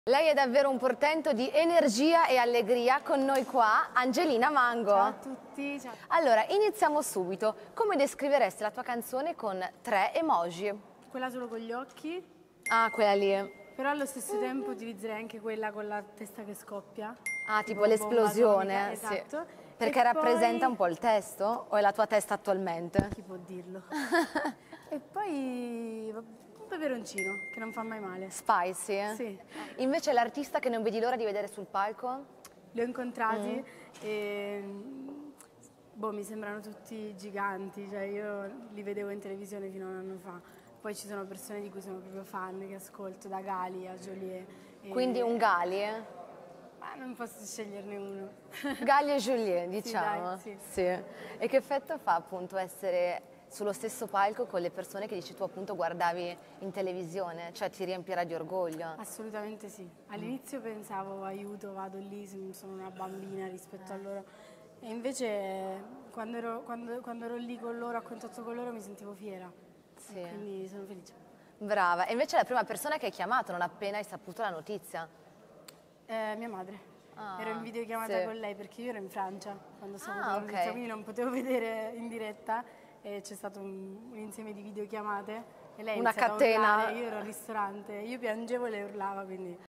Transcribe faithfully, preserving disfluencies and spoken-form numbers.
Lei è davvero un portento di energia e allegria con noi qua, Angelina Mango. Ciao a tutti. Ciao. Allora, iniziamo subito. Come descriveresti la tua canzone con tre emoji? Quella solo con gli occhi, Ah, quella lì. però allo stesso tempo utilizzerei anche quella con la testa che scoppia. Ah, tipo bomba l'esplosione. atomica, Sì. esatto. Perché E rappresenta poi- un po' il testo? O è la tua testa attualmente? Chi può dirlo? E poi un peperoncino, che non fa mai male. Spicy? Sì. Invece l'artista che non vedi l'ora di vedere sul palco? Li ho incontrati Mm. e boh, mi sembrano tutti giganti, cioè io li vedevo in televisione fino a un anno fa. Poi ci sono persone di cui sono proprio fan, che ascolto, da Gali a Joliet. E- Quindi un Gali? eh? Ma non posso sceglierne uno. Gali e Julie, diciamo. dai, sì. Sì. E che effetto fa appunto essere sullo stesso palco con le persone che dici tu appunto guardavi in televisione? Cioè ti riempirà di orgoglio? Assolutamente sì. All'inizio pensavo aiuto, vado lì, sono una bambina rispetto a loro. E invece quando ero, quando, quando ero lì con loro, a contatto con loro, mi sentivo fiera. Sì. E quindi sono felice. Brava. E invece la prima persona che hai chiamato non appena hai saputo la notizia? Eh, mia madre. Ah, Ero in videochiamata sì. con lei perché io ero in Francia quando ho saputo Ah, la notizia, ok. quindi non potevo vedere in diretta e c'è stato un, un insieme di videochiamate e lei ha Una iniziato a catena. urlare, io ero al ristorante, io piangevo e lei urlava, quindi